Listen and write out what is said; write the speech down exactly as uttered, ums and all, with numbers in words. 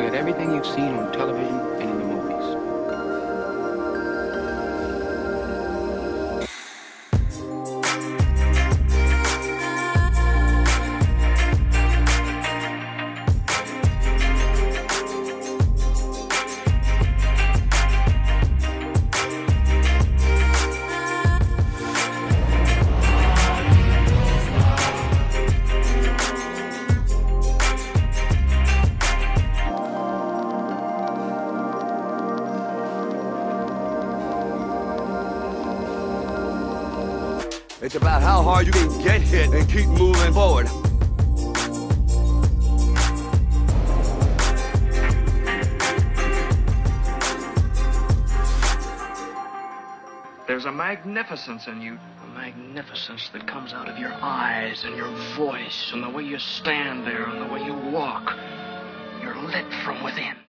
forget everything you've seen on television and in the movies. It's about how hard you can get hit and keep moving forward. There's a magnificence in you, a magnificence that comes out of your eyes and your voice and the way you stand there and the way you walk. You're lit from within.